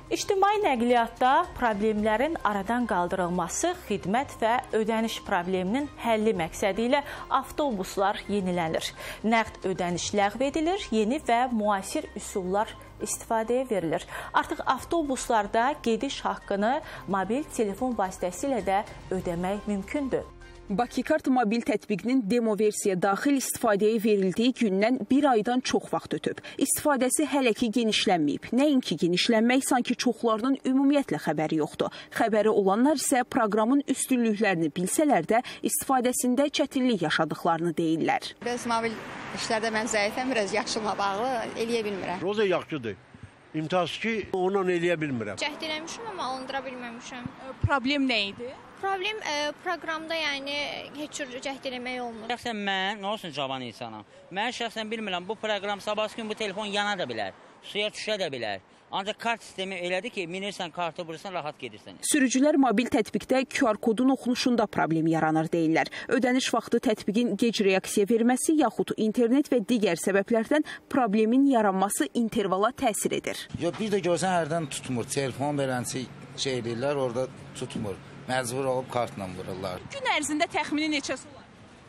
İctimai nəqliyyatda problemlərin aradan qaldırılması, xidmət və ödəniş probleminin həlli məqsədi ilə avtobuslar yenilənir. Nəqd ödəniş ləğv edilir, yeni və müasir üsullar istifadəyə verilir. Artıq avtobuslarda gediş haqqını mobil telefon vasitəsilə də ödəmək mümkündür. Bakikart mobil tətbiqinin demo versiya daxil istifadəyə verildiyi gündən bir aydan çox vaxt ötüb. İstifadəsi hələ ki genişlənməyib. Nəinki genişlənmək, sanki çoxlarının ümumiyyətlə xəbəri yoxdur. Xəbəri olanlar isə proqramın üstünlüklərini bilsələr də istifadəsində çətinlik yaşadıqlarını deyirlər. Biraz mobil işlərdə mən zəifəm, biraz yaşımla bağlı eləyə bilmirəm. Roza yaxşıdır. İmtihaz ki, ondan eləyə bilmirəm. Cəhd eləmişəm, amma alındıra bilməmişəm. Problem nə idi? Problem proqramda, yəni heç cür cəhd eləmək olmur. Şəxsən mən, nə olsun cavan insanam, mən şəxsən bilmirəm, bu proqram sabahsı gün bu telefon yana da bilər, suya düşə də bilər. Ancaq kart sistemi elədir ki, minirsən, kartı vurursan, rahat gedirsən. Sürücülər mobil tətbiqdə QR kodun oxunuşunda problem yaranır deyirlər. Ödəniş vaxtı tətbiqin gec reaksiya verməsi yaxud internet və digər səbəblərdən problemin yaranması intervala təsir edir. Bir də görsən hərdən tutmur, telefon belənçi şey edirlər, orada tutmur. Məcbur olub kartla vururlar. Gün ərzində təxmini neçəsi olar?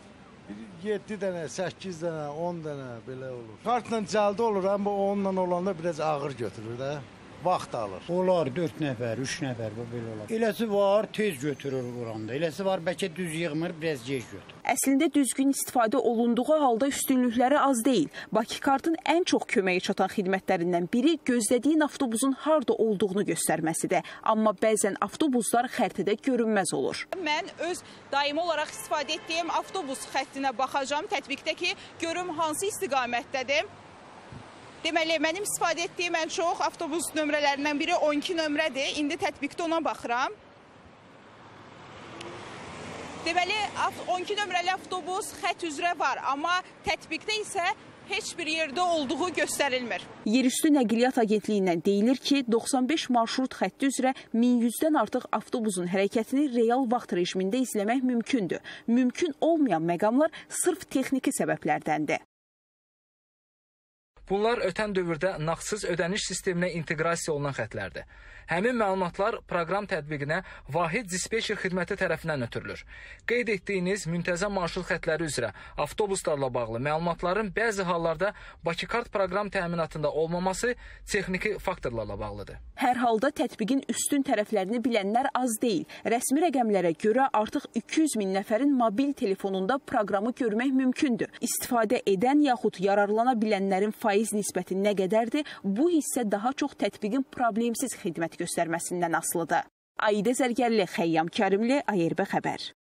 7 dənə, 8 dənə, 10 dənə belə olur. Kartla cəldə olur, amma onunla olanda biraz ağır götürür də. Vaxt alır. Olar 4 nəfər, 3 nəfər bu belə olar. Eləsi var, tez götürür vuranda. Eləsi var, bəlkə düz yığmır, biraz gec götürür. Əslində düzgün istifadə olunduğu halda üstünlükləri az deyil. Bakikartın ən çox köməyə çatan xidmətlərindən biri gözlədiyin avtobusun harda olduğunu göstərməsidir. Amma bəzən avtobuslar xəritədə görünməz olur. Mən öz daimi olaraq istifadə etdiyim avtobus xəttinə baxacağım tətbiqdə ki, görüm hansı istiqamətdədir. Deməli, mənim istifadə etdiyim ən çox avtobus nömrələrindən biri 12 nömrədir. İndi tətbiqdə ona baxıram. Deməli, 12 nömrəli avtobus xətt üzrə var, amma tətbiqdə isə heç bir yerdə olduğu göstərilmir. Yerüstü Nəqliyyat Agentliyindən deyilir ki, 95 marşrut xətti üzrə 1100-dən artıq avtobusun hərəkətini real vaxt rejimində izləmək mümkündür. Mümkün olmayan məqamlar sırf texniki səbəblərdəndir. Bunlar ötən dövrdə nağdsız ödəniş sisteminə inteqrasiya olunan xətlərdir. Həmin məlumatlar proqram tətbiqinə vahid dispeçer xidməti tərəfindən ötürülür. Qeyd etdiyiniz müntəzəm marşrut xətləri üzrə avtobuslarla bağlı məlumatların bəzi hallarda Bakikart proqram təminatında olmaması texniki faktorlarla bağlıdır. Hər halda tətbiqin üstün tərəflərini bilənlər az deyil. Rəsmi rəqəmlərə görə artıq 200 min nəfərin mobil telefonunda proqramı görmək mümkündür. İstifadə edən yaxud yararlana bilənlərin faiz nisbəti nə qədərdir? Bu hissə daha çox tətbiqin problemsiz xidmət göstərməsindən asılıdır. Aidə Zərgərli, Xəyyam Kərimli, ARB xəbər.